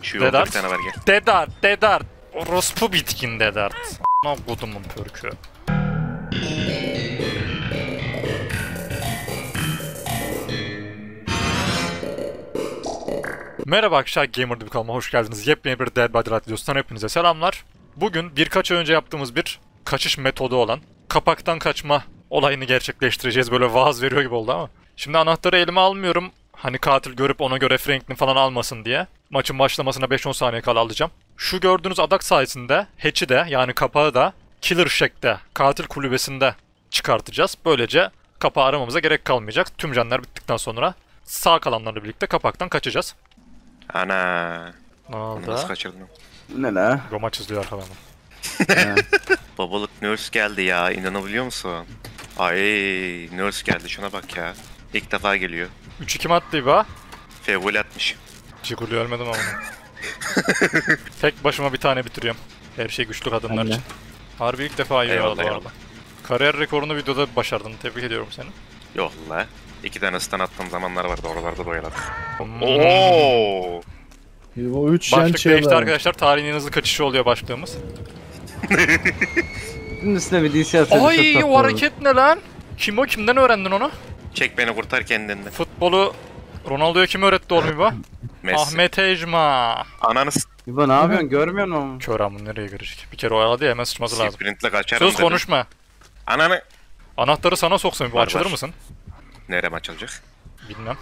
Şu yolda bir tane var gel. Dedart. Orospu bitkin Dedart. Ne kodumun pörkü. Merhaba arkadaşlar, Gamer'da bir kanalıma hoş geldiniz. Yepyeni bir Dead by Daylight videosundan hepinize selamlar. Bugün birkaç ay önce yaptığımız bir kaçış metodu olan kapaktan kaçma olayını gerçekleştireceğiz. Böyle vaaz veriyor gibi oldu ama. Şimdi anahtarı elime almıyorum. Hani katil görüp ona göre Franklin falan almasın diye. Maçın başlamasına 5-10 saniye kala alacağım. Şu gördüğünüz adak sayesinde hatch'i de yani kapağı da Killer Shack'te, katil kulübesinde çıkartacağız. Böylece kapağı aramamıza gerek kalmayacak. Tüm canlar bittikten sonra sağ kalanlarla birlikte kapaktan kaçacağız. Ana. Ne oldu? Nasıl kaçırdın? Ne la? Roma çiziliyor arkadan. Babalık nurse geldi ya, inanabiliyor musun? Ay nurse geldi, şuna bak ya. İlk defa geliyor. 3-2 mi attı İba? Fevgul atmış. Çikulü ölmedim ama. Tek başıma bir tane bitiriyorum. Her şey güçlü kadınlar için. Harbi ilk defa iyi oldu bu arada. Kariyer rekorunu videoda başardın. Tebrik ediyorum seni. Yok la. 2 tane stun attığım zamanlar vardı, oralarda doyaladık. Oo. O 3 Başlık değişti arkadaşlar. Tarihin en hızlı kaçışı oluyor başlığımız. Bunun üstüne bir DC atsaydı Ay çok o hareket ne lan? Kim o? Kimden öğrendin onu? Çek beni, kurtar kendinden. Futbolu Ronaldo'ya kim öğretti oğlum İba? Messi. Ahmet Ejma. Ananı İbo ne yapıyorsun? Görmüyor musun? Kör amın nereye görecek? Bir kere oyaladı ya, hemen sıçması lazım. Sprintle kaçarım Söz dedim. konuşma. Ananı. Anahtarı sana soksam İba, Var, açılır var. mısın? Nerem açılacak? Bilmem.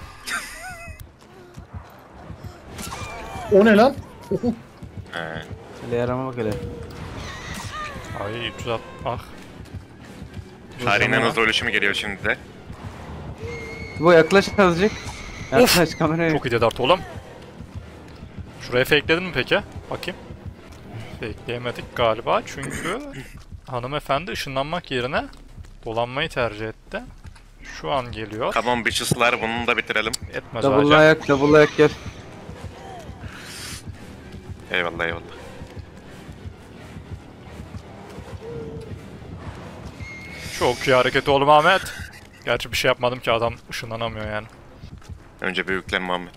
O ne lan? He. Hele yarama bak hele. Ay 360. Ah. Tarihin en hızlı ölüşümü geliyor şimdi de. İbo yaklaş azıcık. Yaklaş kameraya. Çok iyi Dedart oğlum. Şuraya fake'ledin mi peki? Bakayım. Fakeleyemedik galiba çünkü hanımefendi ışınlanmak yerine dolanmayı tercih etti. Şu an geliyor. Come on bitches'lar, bunu da bitirelim. Etmez Double hocam. ayak, double ayak gel. Eyvallah eyvallah. Çok iyi hareket oğlum Ahmet. Gerçi bir şey yapmadım ki, adam ışınlanamıyor yani. Önce büyükler Muhammed.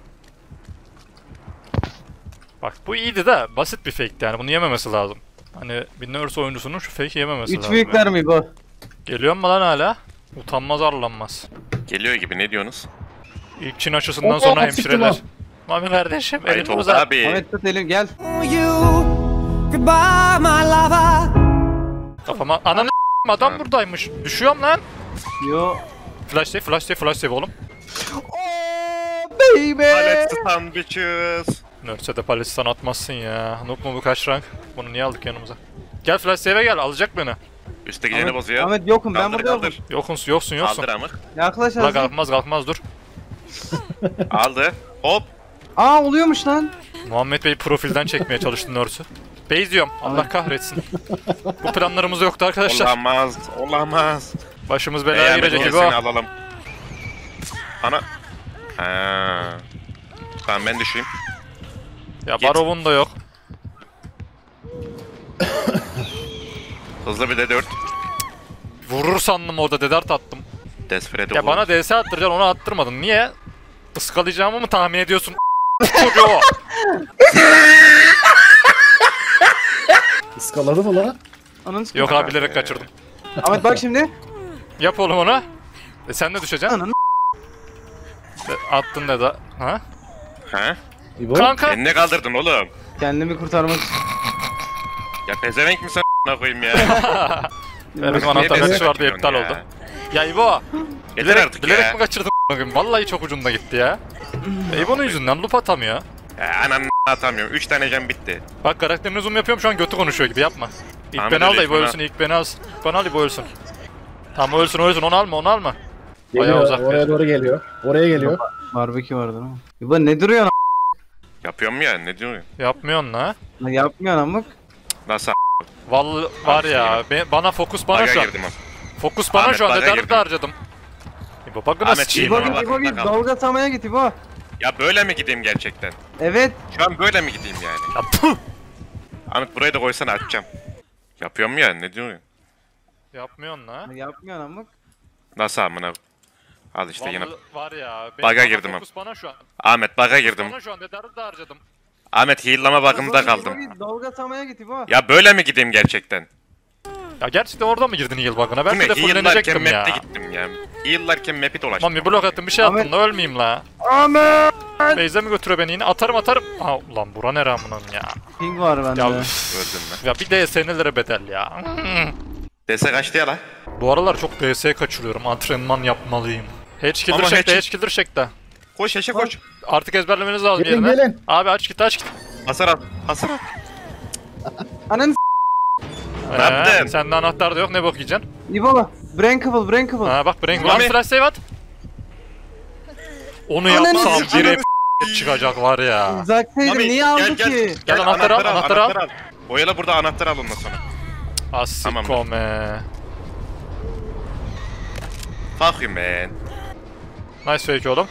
Bak bu iyiydi de basit bir fake'ti yani, bunu yememesi lazım. Hani bir nurse oyuncusunun şu fake'i yememesi 3 lazım. büyükler yani. mi İbo? Geliyor mu lan hala? Utanmaz arlanmaz. Geliyor gibi, ne diyorsunuz? İlk Çin aşısından Hoppa, sonra sıktım hemşireler. ha. Mami kardeşim Ayıp elini oldu uzat. abi. Ahmet tut elim gel. Goodbye, my lover. Kafama ananı adam buradaymış. Düşüyorum lan. Yo. Flash save oğlum. Baby. Let's stand bitches. Nurse'e de Palestina atmazsın ya. Noob mu bu, kaç rank? Bunu niye aldık yanımıza? Gel flash save'e gel, alacak beni. Üste gideni bozuyor. Ahmet yokum, ben Kaldır, burada yokum. kaldır. Yoksun. Kaldır amık. Yaklaş Ulan azıcık. kalkmaz dur. Aldı. Hop. Aa oluyormuş lan. Muhammed Bey profilden çekmeye çalıştı Nurse'ü. Base diyorum. Allah kahretsin. Bu planlarımız yoktu arkadaşlar. Olamaz. Başımız belaya Ahmet, girecek seni İbo. alalım. Ana. Ha. Tamam ben düşeyim. Ya Git. Barov'un da yok. Hızlı bir de 4. Vurur sandım orada, dedart attım. Desperate Ya bana DS attıracaksın, onu attırmadın. Niye? Iskalayacağımı mı tahmin ediyorsun? Çocuğu. Iskaladı mı lan? Ananı Yok abi, bilerek kaçırdım. Ahmet bak şimdi. Yap oğlum onu. Sen de düşeceksin. Ananı. Attın dedi. Ha? Ha? İbo? Kanka. Beni ne kaldırdın oğlum? Kendimi kurtarmak için. Ya pezevenk misin a**ına koyayım ya? Benim anahtar Niye kaçışı vardı, destek iptal veriyorsun oldu. Ya İbo. Yeter artık Bilerek ya. mi kaçırdın? Vallahi çok ucunda gitti ya. İbo'nun yüzünden loop atamıyor. Ya ananı atamıyorum. 3 tane can bitti. Bak karakterini zoom yapıyorum, şu an götü konuşuyor gibi, yapma. İlk Ahmet beni al da öyle İbo yapma. ölsün, ilk beni al. Bana al İbo ölsün. Tamam ölsün, onu alma. Bayağı Geliyor, uzak oraya bir. doğru geliyor. Oraya geliyor. Barbekü vardı ama. İbo ne duruyorsun Yapıyorum ya, ne diyorsun? Yapmıyorsun la. a**? Yapmıyorsun amık. Nasıl Vallahi var ya, bana fokus bana Baga şu an. girdim. Fokus bana Ahmet, şu an, baga neler girdim. de harcadım. İbo bakın Ahmet, nasıl iyi İbo bana git, bak, İbo git. bakalım. Dalga atamaya git İbo. Ya böyle mi gideyim gerçekten? Evet. Şu an böyle mi gideyim yani? Ya puh! Ahmet burayı da koysana, açacağım. Yapıyorum ya, ne diyorsun? Yapmıyorsun la. Yapmıyorsun amık. Nasıl amına? Al işte yine. Vallahi var ya. Baga bana girdim fokus bana şu an. Ahmet baga girdim. Bana şu an neler de harcadım. Ahmet heal'lama bakımında kaldım. Dalga samaya git İbo. Ya böyle mi gideyim gerçekten? Ya gerçekten orada mı girdin heal bug'ına? Ben Değil de mi? Heal'larken fullenecektim ya. map'te gittim ya. Heal'larken map'i dolaştım. Mami blok attım bir şey attım Ahmet- da ölmeyeyim la. Ahmet! Beyze mi götürüyor beni yine? Atarım. Aa, ulan bura ne ramının ya. Ping var bende. Ya, Ya, üf, Öldün mü? ya bir DS'nelere bedel ya. DS kaçtı ya la. Bu aralar çok DS kaçırıyorum. Antrenman yapmalıyım. Hedge Ama killer çekti, hedge- hedge killer çekti. Koş eşe koş. Artık ezberlemeniz lazım Gelin, yerine. gelin. Abi aç git. Hasar al. Hasar al. Ananı Ne yaptın? Sende anahtar da yok, ne bok yiyeceksin? İbo, Breakable. Ha bak Brain Mami. Ulan flash save at. Onu Ananı yapsam sikeyim. biri çıkacak var ya. Uzaktaydım, Mami, niye aldı ki? Gel, anahtarı al. Oyala burada anahtar al ondan sonra. Asikome. Fuck you man. Nice fake oğlum.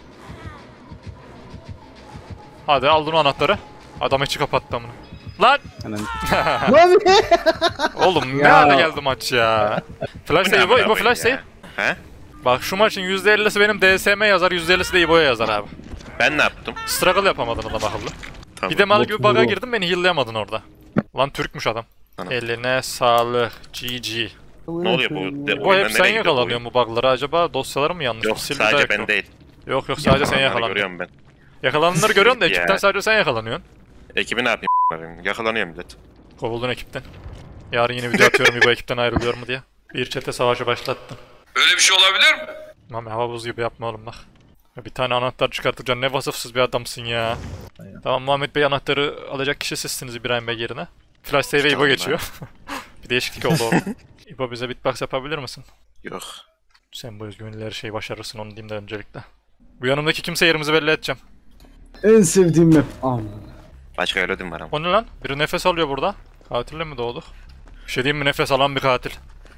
Hadi aldın o anahtarı. Adam içi kapattı amına. Lan! Ananı. Mami. Oğlum ne Ya. hale geldi maç ya. Flash save İbo flash save. He? Bak şu maçın %50'si benim DSM yazar, %50'si de İbo'ya yazar abi. Ben ne yaptım? Struggle yapamadın adam akıllı. Tamam. Bir de mal gibi Bot bug'a bu. girdim, beni heal'layamadın orada. Lan Türkmüş adam. Tamam. Eline sağlık. GG. Ne oluyor bu? Bu hep sen yakalanıyor bu bug'ları, acaba dosyaları mı yanlış? Yok Bir sil bir sadece daha ben yok. değil. Yok sadece sen Yakalananları yakalanıyorsun. görüyorum ben. Yakalananları görüyorsun da Ya. ekipten sadece sen yakalanıyorsun. Ekibi ne yapayım a**ım? Yakalanıyor millet. Kovuldun ekipten. Yarın yine video atıyorum bu ekipten ayrılıyor mu diye. Bir çete savaşı başlattın. Öyle bir şey olabilir mi? Mami hava buz gibi yapma oğlum bak. Ya bir tane anahtar çıkartacaksın, ne vasıfsız bir adamsın ya. Aynen. Tamam Muhammed Bey, anahtarı alacak kişi sizsiniz İbrahim Bey yerine. Flash save İbo Tamam, geçiyor. Bir değişiklik oldu orada. İbo bize beatbox yapabilir misin? Yok. Sen bu özgüvenli her şeyi başarırsın, onu diyeyim de öncelikle. Bu yanımdaki kimse yerimizi belli edeceğim. En sevdiğim map. Aman. Başka öyle var ama. O ne lan? Biri nefes alıyor burada. Katille mi doğduk? Bir şey diyeyim mi, nefes alan bir katil.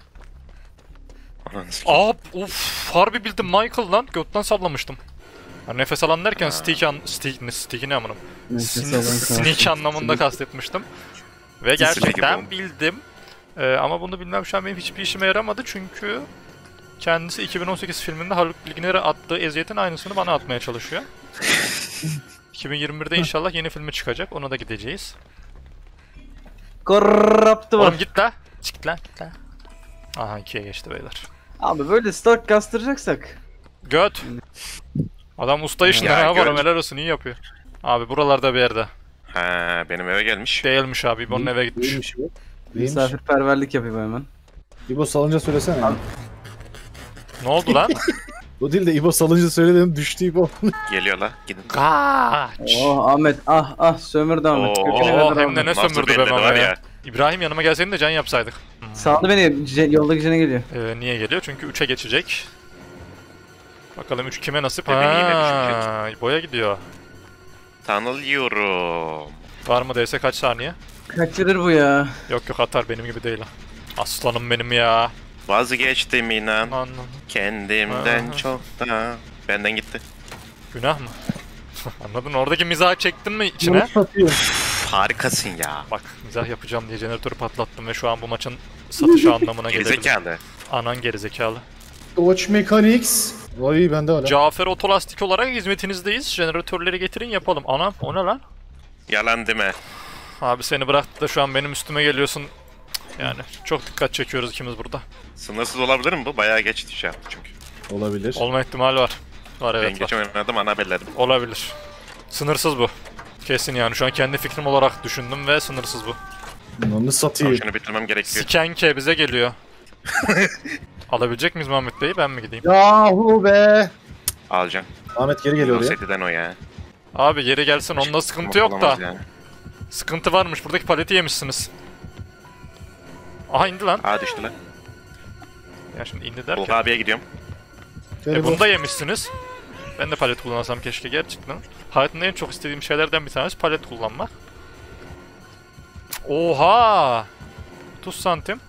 Ananı sikeyim. Aa, uf, harbi bildim Michael lan. Götten sallamıştım. Ya nefes alan derken sticky ne amınım? Nefes alan Sneak anlamında kastetmiştim. Ve Sneaky gerçekten bomb. bildim. Ama bunu bilmem şu an benim hiçbir işime yaramadı çünkü kendisi 2018 filminde Haluk Bilginer'e attığı eziyetin aynısını bana atmaya çalışıyor. 2021'de inşallah yeni filmi çıkacak, ona da gideceğiz. Korruptu var. Oğlum git la. Çık lan git la. Aha 2'ye geçti beyler. Abi böyle stock kastıracaksak. Göt. Adam usta işinde, Ya, ne yapalım, göt. helal olsun, iyi yapıyor. Abi buralarda bir yerde. Ha benim eve gelmiş. Değilmiş abi, İbo'nun eve gitmiş. Neymiş bu? Neymiş? Misafirperverlik yapayım hemen. İbo salınca söylesene. Ne oldu lan? O değil de İbo salınca söyle dedim, düştü İbo. Geliyor la. Gidin. Kaç. Oh Ahmet, sömürdü Ahmet. Oo, Köküne Oo, kadar hem de Ahmet. ne Nasıl sömürdü be belli Mami var ya. ya. İbrahim yanıma gelseydin de can yapsaydık. Sağlı beni, yoldaki jene geliyor. Niye geliyor? Çünkü 3'e geçecek. Bakalım 3 kime nasip? Tabii yine Ha, boya gidiyor. Tanılıyorum. Var mı DS kaç saniye? Kaçırır bu ya. Yok atar, benim gibi değil. Aslanım benim ya. Vazgeçtim inan. Lan, Kendimden Aha. çok da. Benden gitti. günah mı? Anladın, oradaki mizahı çektin mi içine? Bunu satıyor. Harikasın ya. Bak, mizah yapacağım diye jeneratörü patlattım ve şu an bu maçın satışı anlamına gelebilir. Gerizekalı. Anan gerizekalı. Dodge Mechanics. Vay bende hala. Cafer Otolastik olarak hizmetinizdeyiz. Jeneratörleri getirin yapalım. Anam o ne lan? Yalan deme. Abi seni bıraktı da şu an benim üstüme geliyorsun. Yani çok dikkat çekiyoruz ikimiz burada. Sınırsız olabilir mi bu? Bayağı geç şey yaptı çünkü. Olabilir. Olma ihtimali var. Var, Ben evet var. geçen oynadım ana belledim. Olabilir. Sınırsız bu. Kesin yani, şu an kendi fikrim olarak düşündüm ve sınırsız bu. Onu satayım. Şunu bitirmem gerekiyor. Sikenke bize geliyor. Alabilecek miyiz Muhammed Bey'i, ben mi gideyim? Yahu be. Alacağım. Ahmet geri geliyor oraya. Setiden o ya. Abi geri gelsin, onda sıkıntı yok da. Olamaz yani. Sıkıntı varmış, buradaki paleti yemişsiniz. Aha indi lan. Aa düştü lan. Ya şimdi indi Tolga derken. abiye gidiyorum. Bunu da yemişsiniz. Ben de palet kullansam keşke gerçekten. Hayatımda en çok istediğim şeylerden bir tanesi palet kullanmak. Oha! 30 santim.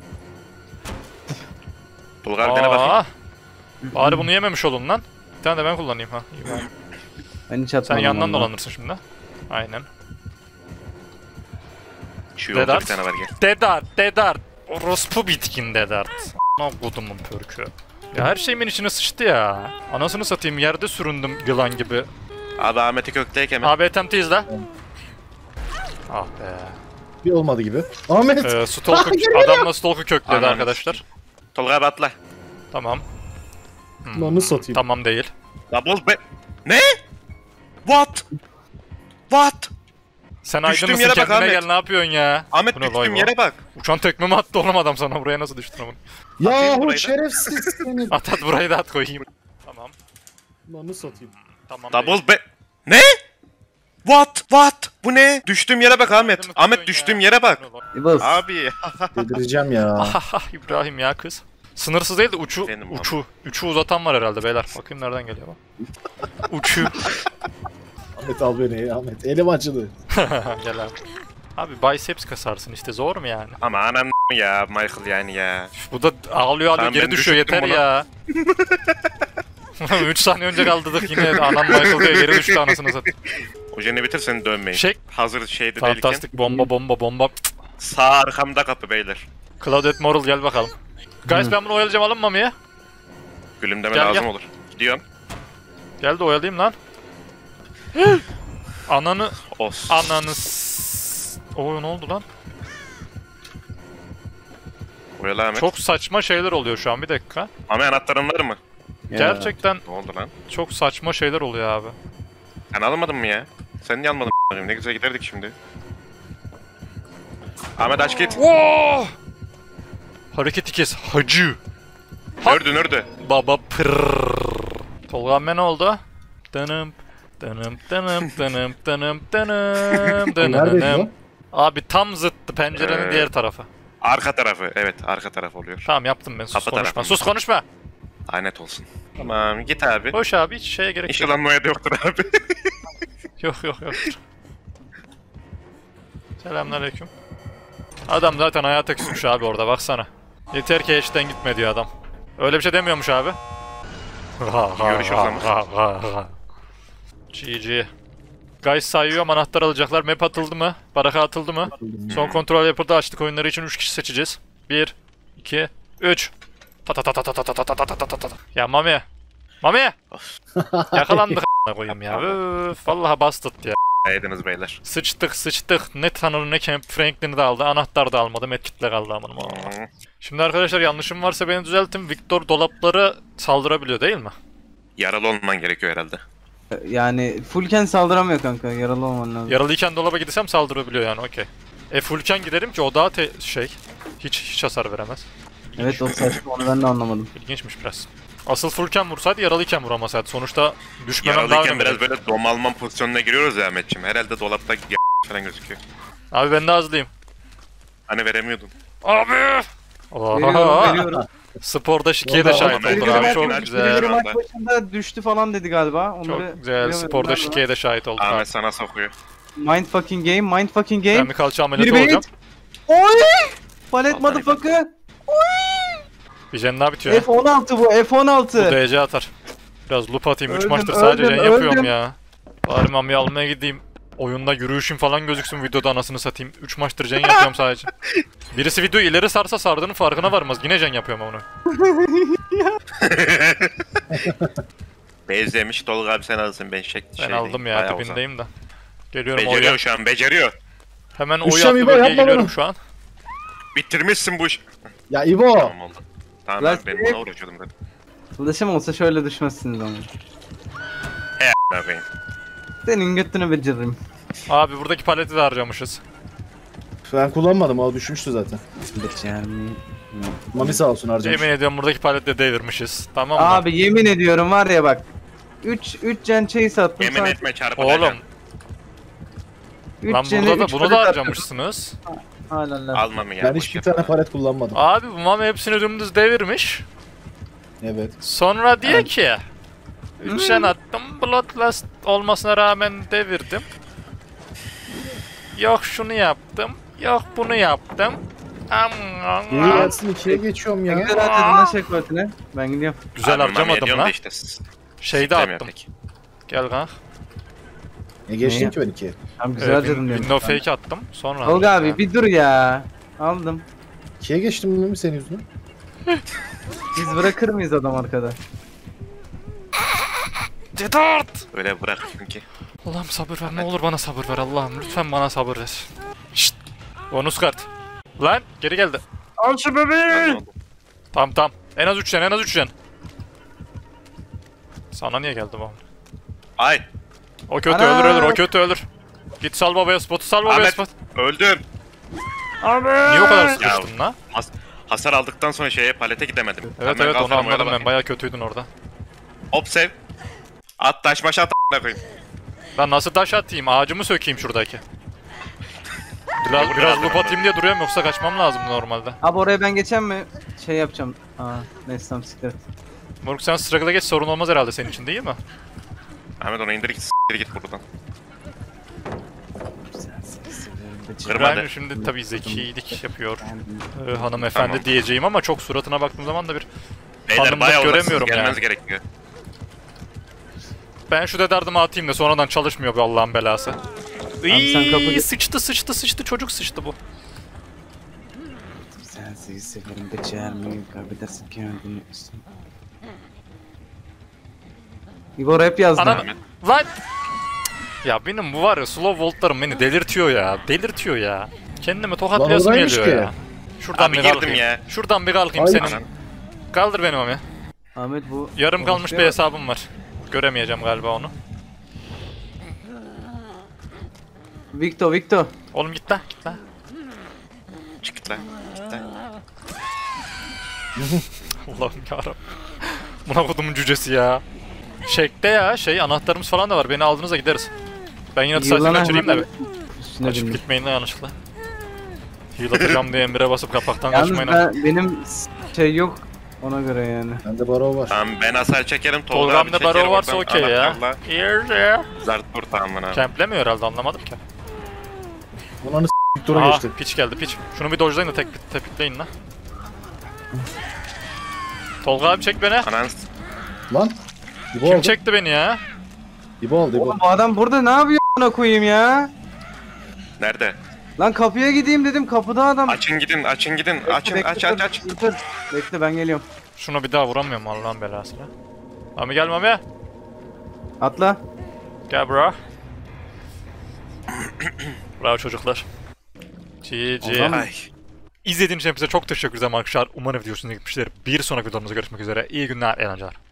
Tolga abi dene bakayım. Aa! Bari bunu yememiş olun lan. Bir tane de ben kullanayım ha. İyi bari. Ben hiç Sen atmadım. yandan vallahi. dolanırsın şimdi. Aynen. Şu yolda Dedart. bir tane var gel. Dedart. Orospu bitkin Dedart. Ne kodumun pörkü. Ya her şeyimin içine sıçtı ya. Anasını satayım, yerde süründüm yılan gibi. Abi Ahmet'i kökteyken hemen. Abi attempt izle. Ah be. Bir olmadı gibi. Ahmet. Stalk'u, adamla Stalk'u kökledi Ananı arkadaşlar. Tolga abi atla. Tamam. Onu satayım. Tamam değil. Double be... Ne? What? What? Sen aydın Düştüğüm mısın, yere bak kendine Ahmet. gel, ne yapıyorsun ya? Ahmet Bu ne düştüğüm vay yere bak. Uçan tekme mi attı oğlum adam sana, buraya nasıl düştün ama? Atayım Yahu burayı da. şerefsiz seni. At burayı da at koyayım. Tamam. Onu satayım. Tamam değil. Double be... Ne? What? Bu ne? Düştüğüm yere bak Ahmet. Aydın mı Ahmet tutuyorsun düştüğüm ya? yere bak. İbaz. Abi. Delireceğim ya. Ahaha İbrahim ya kız. Sınırsız değil de Benim uçu uzatan var herhalde beyler. Bakayım nereden geliyor bak. Uçu. Ahmet al beni Ahmet. Elim acıdı. Gel abi. Abi biceps kasarsın işte, zor mu yani? Ama anan ya Michael yani ya. Bu da ağlıyor Tamam, geri ben düşüyor, düşürttüm yeter bunu. ya. 3 saniye önce kaldırdık yine anam Michael diye geri düştü anasını satayım. O jeni bitir seni dönmeyin. Şey- Hazır şeyde değilken. Fantastik bomba. Sağ arkamda kapı beyler. Claudette Moral gel bakalım. Guys ben bunu oyalayacağım, alın Mami'ye. Gülümdeme Gel, lazım gel. olur. Gidiyorum. Gel de oyalayayım lan. Ananı Os. Oo ne oldu lan? Oyala Ahmet. Çok saçma şeyler oluyor şu an, bir dakika. Ama anahtarın var mı? Ya. Gerçekten Ne oldu lan? çok saçma şeyler oluyor abi. Sen almadın mı ya? Sen niye almadın ne güzel giderdik şimdi. Ahmet aç git. Oo! Hareketi kes hacı. Nerede? Baba pırrrr. Tolga amme ne oldu? Dınım dınım dınım dınım dınım dınım Neredeydi dınım. o? Abi tam zıttı pencerenin diğer tarafı. Arka tarafı. Evet arka taraf oluyor. Tamam yaptım ben, sus Kapı konuşma. tarafı. Sus konuşma. Lanet olsun. Tamam git abi. Hoş abi, hiç şeye gerek yok. İnşallah Noya'da yoktur abi. Yok. Selamünaleyküm. Adam zaten hayata küsmüş abi orada, baksana. Yeter ki eşten gitme diyor adam. Öyle bir şey demiyormuş abi. Görüş o zaman. GG. Guys sayıyorum, anahtar alacaklar. Map atıldı mı? Baraka atıldı mı? Son kontrol yapıldı. Açtık oyunları için 3 kişi seçeceğiz. 1, 2, 3. Ya Mami. Yakalandık a**ına koyayım ya. Öf, vallahi bastık ya. Yediniz beyler. Sıçtık. Ne Tanrı ne Camp Franklin'i de aldı. Anahtar da almadı. Medkit'le kaldı amınım. Şimdi arkadaşlar yanlışım varsa beni düzeltin. Victor dolapları saldırabiliyor değil mi? Yaralı olman gerekiyor herhalde. Yani fullken saldıramıyor kanka. Yaralı olman lazım. Yaralıyken dolaba gidersem saldırabiliyor yani, okey. Fullken giderim ki o daha hiç hasar veremez. Evet o saçma, onu ben de anlamadım. İlginçmiş biraz. Asıl fullken vursaydı, yaralıyken vuramasaydı. Sonuçta düşmemen daha Yaralıyken önemli. biraz böyle domalman pozisyonuna giriyoruz ya Ahmetciğim. Herhalde dolapta falan gözüküyor. Abi ben de azlıyım. Hani veremiyordun. Abi! Veriyorum. Sporda şikeye de şahit Tamam, olduk ben abi, de çok final güzel. Birileri herhalde. maç başında düştü falan dedi galiba. Onları Çok güzel, bilemedim. sporda Nerede şikeye de şahit olduk abi. Ahmet sana sokuyor. var? Mind fucking game. Ben bir kalça ameliyatı Biri olacağım. Oy! Palet Vallahi motherfucker. Bir jen daha bitiyor. F16 bu, Bu F16. DC atar. Biraz loop atayım. 3 Öldüm, maçtır sadece öldüm, jen yapıyorum öldüm. ya. Bari Mami'yi almaya gideyim. Oyunda yürüyüşüm falan gözüksün videoda, anasını satayım. 3 maçtır jen yapıyorum sadece. Birisi video ileri sarsa sardığının farkına varmaz. Yine jen yapıyorum onu. Bezlemiş Tolga abi sen alırsın ben Ben aldım ya, dibindeyim de. Geliyorum Beceriyor oraya. şu an beceriyor. Hemen o Üşem yatlı İbo, bölgeye yapma geliyorum bunu. şu an. Bitirmişsin bu iş. Ya İbo. Tamam oldu. Tamam abi ben buna uğraşıyordum zaten. Kılıçım olsa şöyle düşmezsiniz ama. Ne yapayım? Senin götünü beceririm. Abi buradaki paleti de harcamışız. Ben kullanmadım, o düşmüştü zaten. Becermeyi. Mami sağ olsun harcamış. Yemin ediyorum buradaki paleti de devirmişiz. Tamam mı? Abi yemin ediyorum var ya bak. 3 can chase attım. Yemin sadece. etme çarpılacağım. Oğlum Üç lan canı, burada da üç bunu palet da attım. harcamışsınız. Hala la. Alma mı ya? Ben boş hiçbir yapma. tane palet kullanmadım. Abi bu Mami hepsini dümdüz devirmiş. Evet. Sonra diyor ki 3 sen attım, Bloodlust olmasına rağmen devirdim. Yok şunu yaptım, yok bunu yaptım. Geri gelsin, 2'ye geçiyorum Ne ya. güzel harcadın lan şekvatine. Ben gidiyorum. Güzel Abi, mami harcamadım ediyorum lan. da işte. Şeyde Sistem attım. yapık. Gel kanka. Geçtin Ne? ki ben 2'ye. Tamam güzel harcadım diyorum. Window fake attım. Sonra Tolga harcadım abi ya. bir dur ya. Aldım. 2'ye geçtim mi senin yüzünden? Biz bırakır mıyız adam arkada? Dedart! Öyle bırak çünkü. Allah'ım sabır ver, ne olur bana sabır ver Allah'ım, lütfen bana sabır ver. Şşt! Bonus kart. Lan geri geldi. Al şu Ben de bebeği. oldum. Tamam. En az 3 can, en az 3 can. Sana niye geldi bu? Ay. O kötü Ana! ölür, o kötü ölür. Git sal babaya spotu, sal babaya Ahmet spot. öldün. Abi. Niye o kadar sıkıştın la? Hasar aldıktan sonra palete gidemedim. Evet Hemen evet, onu kalkarım, anladım oyala ben, bayağı kötüydün orada. Hop sev. At taş baş at koyayım. Ben nasıl taş atayım, ağacımı sökeyim şuradaki. Biraz loop atayım diye duruyorum, yoksa kaçmam lazım normalde. Abi oraya ben geçen mi? Şey yapacağım. Neyse tamam siktir et. Moruk sen struggle'a geç, sorun olmaz herhalde senin için, değil mi? Ahmet onu indir git git buradan. Sensiz Kırma. Ben şimdi tabii zekilik yapıyor hanımefendi Tamam. diyeceğim ama çok suratına baktığım zaman da bir Beyler Hanımlık bayağı göremiyorum göremiyorum ya. gelmeniz gerekiyor. ben şu dedardımı atayım da sonradan çalışmıyor bu Allah'ın belası. sen kapı- Sıçtı çocuk sıçtı bu. Sensiz severim becermeyi kaybedersin kendini. İbo rap yazdı. Ana Ahmet. lan. Ya benim bu var ya, slow voltlarım beni delirtiyor ya. Kendimi tokatlayasım oradaymış geliyor ki. ya. Şuradan Abi bir girdim kalkayım. ya. Şuradan bir kalkayım Ay. senin. Kaldır beni Mami. Ahmet bu... Yarım kalmış bir konuşuyor. hesabım var. Göremeyeceğim galiba onu. Victor. Oğlum git lan. Çık lan. Git lan. Allah'ım yarabbim. Buna kodumun cücesi ya. Şekte ya anahtarımız falan da var. Beni aldığınızda gideriz. Ben yine de saçını kaçırayım da bir. Üstüne Açıp bindim. gitmeyin lan yanlışlıkla. Heal atacağım diye Emre'ye basıp kapaktan Yalnız kaçmayın. ha. benim şey yok ona göre yani. Bende baro var. Tamam ben hasar çekerim. Tolga abi Tolgam'da çeker baro varsa oradan okey ya. anahtarla. Here's ya. Zart vur tamam bana. Camplemiyor herhalde, anlamadım ki. Bunanı Victor'a Aa geçti. piç geldi piç. Şunu bir dojlayın da tepikleyin lan. Tolga abi çek beni. Anan Lan. İbo Kim aldı. çekti beni ya? İbo aldı İbo. Oğlum bu adam burada ne yapıyor ona koyayım ya? nerede? Lan kapıya gideyim dedim kapıda adam. Açın gidin. Açın Bekle, aç. dur. Bekle ben geliyorum. Şunu bir daha vuramıyorum Allah'ın belası ya. Mami gel Mami. Atla. Gel bro. Bravo çocuklar. GG. Adam- Ay. İzlediğiniz için hepinize çok teşekkür ederim arkadaşlar. Umarım video hoşunuza gitmiştir. Bir sonraki videomuzda görüşmek üzere. İyi günler, eğlenceler.